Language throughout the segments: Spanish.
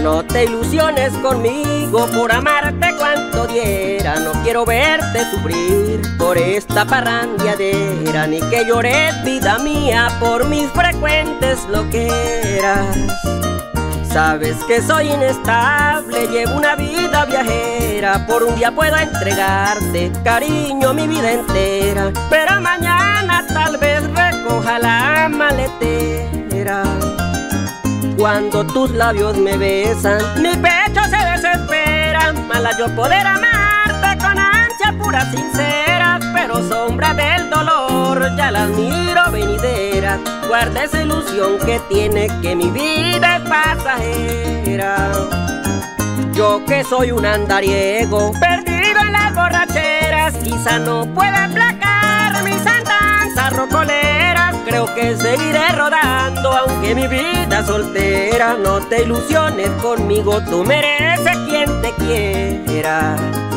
No te ilusiones conmigo, por amarte cuanto diera. No quiero verte sufrir por esta parrandeadera, ni que llores, vida mía, por mis frecuentes loqueras. Sabes que soy inestable, llevo una vida viajera. Por un día puedo entregarte, cariño, mi vida entera, pero mañana tal vez recoja la maletera. Cuando tus labios me besan, mi pecho se desespera. Mala yo poder amarte con ansia pura, sincera, pero sombra del dolor ya las miro venideras. Guarda esa ilusión que tiene, que mi vida es pasajera. Yo que soy un andariego, perdido en las borracheras, quizá no pueda aplacar mis andanzas rocoleras. Creo que seguiré rodando, aunque mi vida soltera. No te ilusiones conmigo, tú mereces quien te quiera.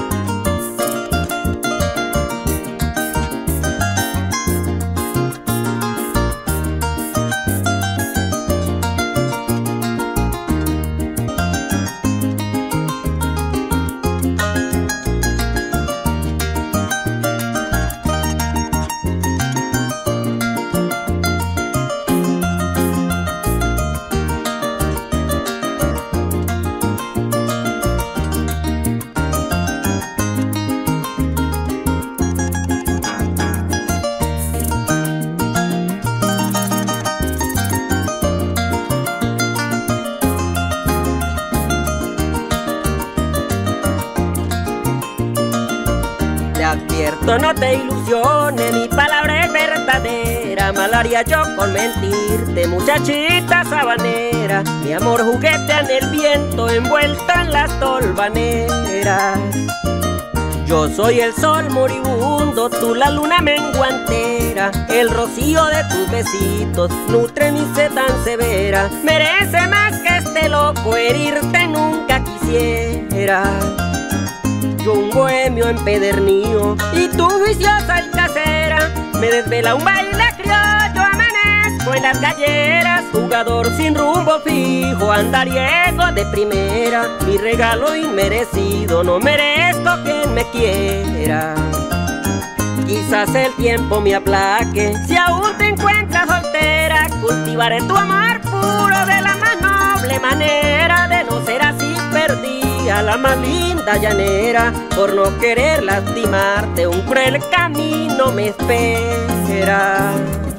Te advierto, no te ilusiones, mi palabra es verdadera. Mal haría yo con mentirte, muchachita sabanera. Mi amor juguete en el viento, envuelto en las tolvaneras. Yo soy el sol moribundo, tú la luna menguantera. El rocío de tus besitos nutre mi sed tan severa. Merece más que este loco, herirte nunca quisiera. Yo un bohemio empedernido y tú juiciosa y casera. Me desvela un baile criollo, amanezco en las galleras. Jugador sin rumbo fijo, andariego de primera. Mi regalo inmerecido, no merezco quien me quiera. Quizás el tiempo me aplaque, si aún te encuentras soltera. Cultivaré tu amor puro de la más noble manera. De no ser así perdí a la más linda llanera. Por no querer lastimarte, un cruel camino me espera.